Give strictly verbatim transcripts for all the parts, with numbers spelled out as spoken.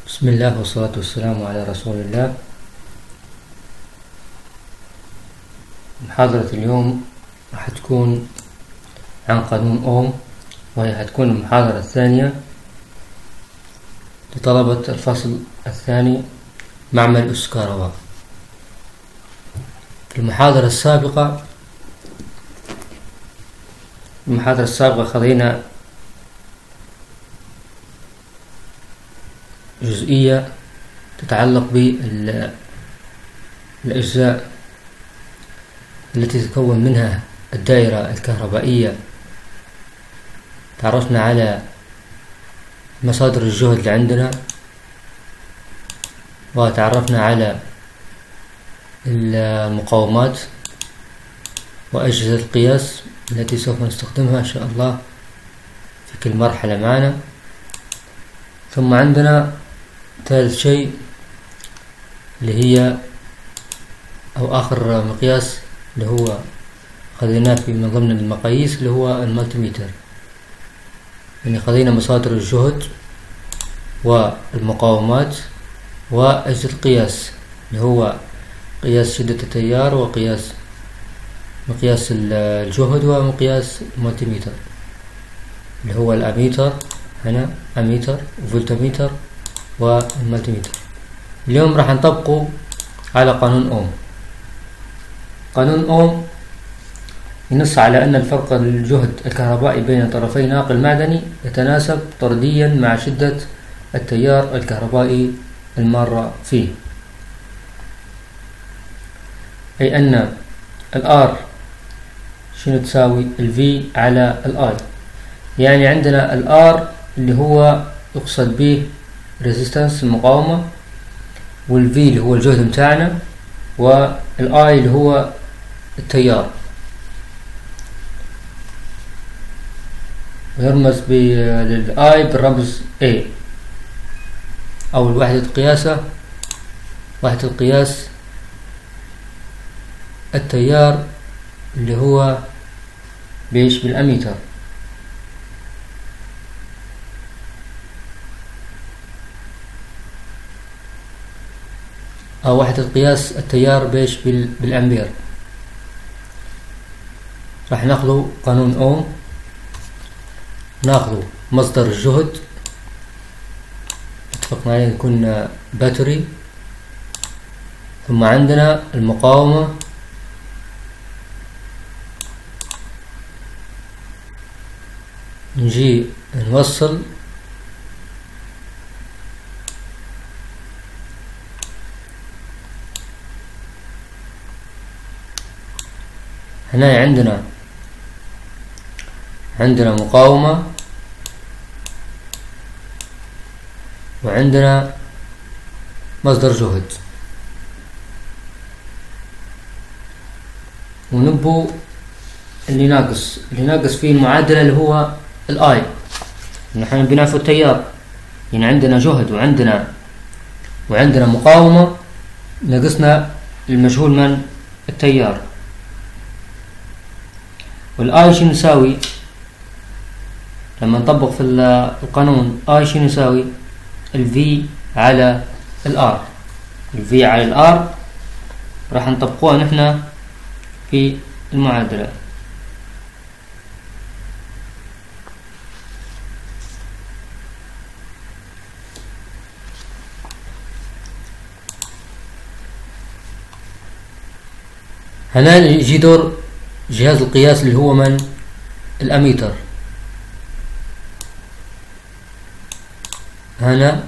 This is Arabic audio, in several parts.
بسم الله والصلاة والسلام على رسول الله. محاضرة اليوم راح تكون عن قانون أوم، وهي هتكون المحاضرة الثانية لطلبة الفصل الثاني معمل أس كهرباء. في المحاضرة السابقة المحاضرة السابقة خذينا جزئية تتعلق بالأجزاء التي تتكون منها الدائرة الكهربائية. تعرفنا على مصادر الجهد اللي عندنا، وتعرفنا على المقاومات وأجهزة القياس التي سوف نستخدمها إن شاء الله في كل مرحلة معنا. ثم عندنا ثالث شيء اللي هي أو آخر مقياس اللي هو خذيناه في من ضمن المقاييس اللي هو المالتيميتر. يعني خذينا مصادر الجهد والمقاومات وأجهزة القياس اللي هو قياس شدة التيار وقياس مقياس الجهد ومقياس المالتيميتر اللي هو الأميتر هنا أميتر وفولتميتر والمالتيميتر. اليوم راح نطبقه على قانون أوم. قانون أوم ينص على أن الفرق الجهد الكهربائي بين طرفي ناقل معدني يتناسب طرديا مع شدة التيار الكهربائي المارة فيه، أي أن الآر شنو تساوي الفي على الآي. يعني عندنا الآر اللي هو يقصد به ريزيستانس المقاومة، والفي اللي هو الجهد متاعنا، والاي اللي هو التيار، ويرمز للاي بالرمز A او الوحدة قياسه وحدة القياس التيار اللي هو بيش بالاميتر. أو وحدة قياس التيار بيش بالأمبير. راح ناخذ قانون أوم، ناخذ مصدر الجهد اتفقنا عليه يكون باتري، ثم عندنا المقاومة نجي نوصل هنا عندنا عندنا مقاومة وعندنا مصدر جهد، ونبو اللي ناقص اللي ناقص فيه المعادلة اللي هو الاي. نحن بنعرف التيار، يعني عندنا جهد وعندنا وعندنا مقاومة، ناقصنا المجهول من التيار. والاي شنو يساوي لما نطبق في القانون؟ اي شنو يساوي الفي على الار. الفي على الار راح نطبقوها نحن في المعادلة. هنا يجي دور جهاز القياس اللي هو من الأميتر. هنا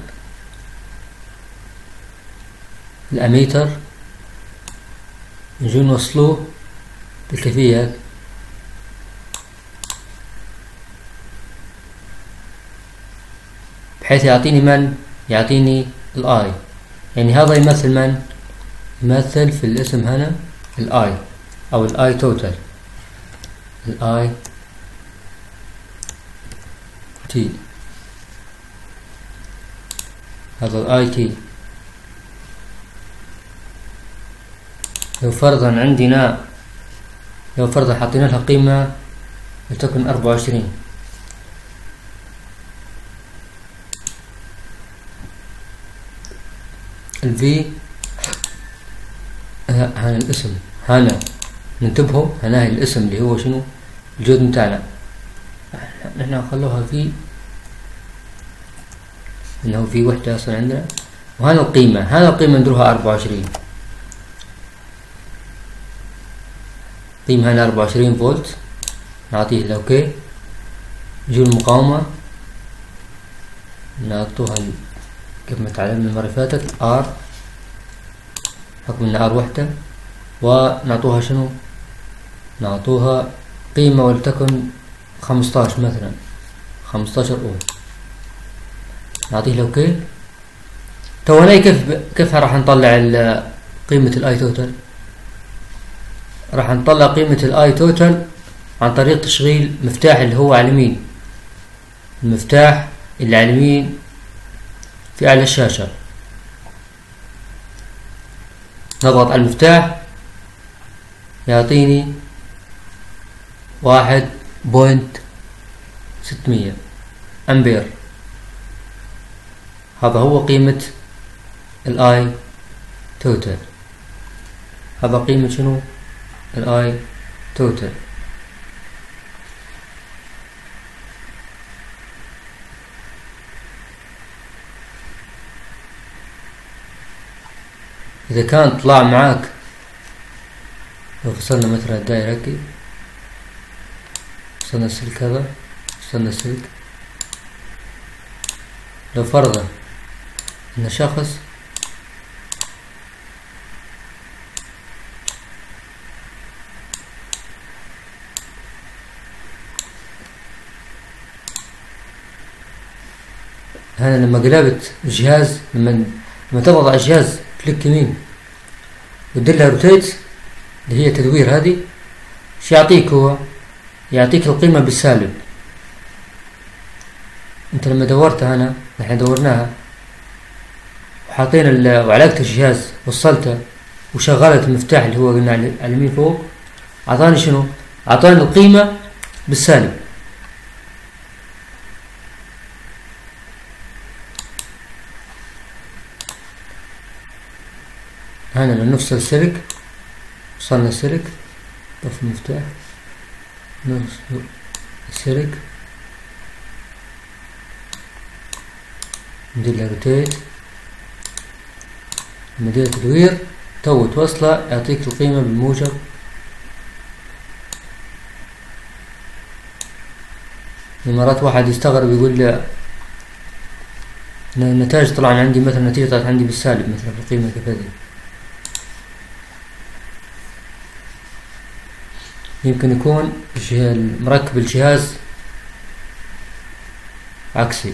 الأميتر نجي نوصلوه بالكيفية بحيث يعطيني من يعطيني الآي. يعني هذا يمثل من يمثل في الاسم هنا الآي أو الآي توتال، الاي تي، هذا الاي تي. لو فرضا عندنا لو فرضا حطينا لها قيمة لتكن أربعة وعشرين، الفي هنا الاسم، هنا ننتبهوا هنا الاسم اللي هو شنو الجهد متاعنا، نحن خلوها في انه في وحدة اصلا عندنا، وهنا القيمة، هنا القيمة نديروها أربعة وعشرين، قيمة هنا أربعة وعشرين فولت، نعطيه الاوكي. نجيب المقاومة نعطوها كيف ما تعلمنا المرة اللي فاتت ار، حكم لنا ار وحدة، ونعطوها شنو، نعطوها قيمة ولتكن خمسطاش مثلا، خمسطاشر اوم، نعطيه الاوكي. تو هنا كيف كيف راح نطلع قيمة الاي توتال؟ راح نطلع قيمة الاي توتال عن طريق تشغيل مفتاح اللي هو على اليمين، المفتاح اللي على اليمين في اعلى الشاشة، نضغط على المفتاح يعطيني واحد بوينت ستمية امبير، هذا هو قيمة الاي توتال، هذا قيمة شنو الاي توتال. إذا كان طلع معاك، لو فصلنا مثلا الدائرة هكي، فصلنا السلك هذا، فصلنا السلك، لو فرضا إن شخص هنا لما قلبت الجهاز، لما لما تضغط على الجهاز كليك يمين وتدير روتيت اللي هي تدوير، هذه شو يعطيك؟ هو يعطيك القيمة بالسالب. انت لما دورتها هنا، نحن دورناها وحاطين وعلقت الجهاز، وصلته وشغلت المفتاح اللي هو قلنا على اليمين فوق، اعطاني شنو؟ اعطاني القيمة بالسالب. هنا لما نفصل السلك، وصلنا السلك، طفي المفتاح، نفصل السلك، ندير له روتيت، ندير تدوير، تو توصله يعطيك القيمة بالموجب. مرات واحد يستغرب يقول لي النتائج طلع عندي مثلا، نتيجة طلعت عندي بالسالب مثلا في القيمة كيف هذه، يمكن يكون مركب الجهاز عكسي.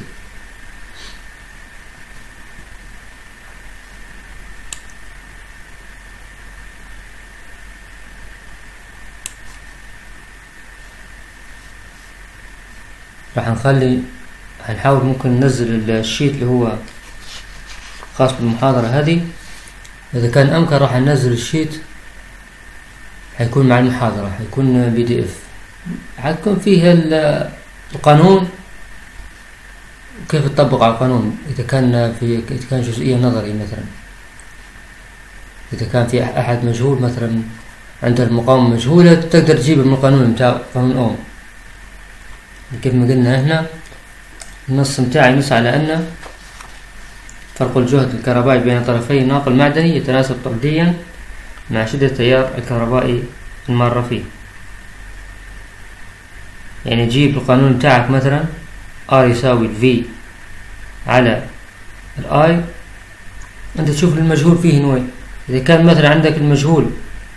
راح نخلي هنحاول ممكن ننزل الشيت اللي هو خاص بالمحاضرة هذه، إذا كان أمكن راح ننزل الشيت، حيكون مع المحاضرة، حيكون بي دي اف، حتكون فيه القانون وكيف تطبق على القانون، إذا كان في إذا كان جزئية نظري مثلا، إذا كان في أحد مجهول مثلا عند المقاومة مجهولة، تقدر تجيبه من القانون متاع قانون أوم. كيف ما قلنا هنا النص متاعي ينص على أن فرق الجهد الكهربائي بين طرفي ناقل معدني يتناسب طرديا مع شدة التيار الكهربائي المارة فيه. يعني جيب القانون متاعك مثلا R يساوي V على I، انت تشوف المجهول فيه نوع. اذا كان مثلا عندك المجهول،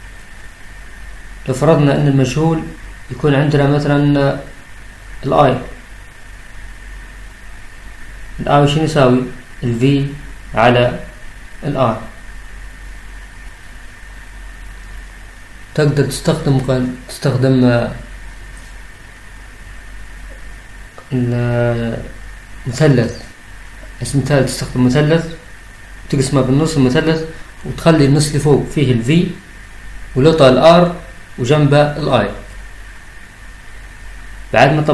لو فرضنا ان المجهول يكون عندنا مثلا I، ال I شنو يساوي؟ ال V على ال I. تقدر تستخدم تستخدم المثلث، اسم مثال، تستخدم مثلث تقسمه بالنص المثلث، وتخلي النص اللي فوق فيه ال V ولوطة ال R وجنبه ال I. بعد ما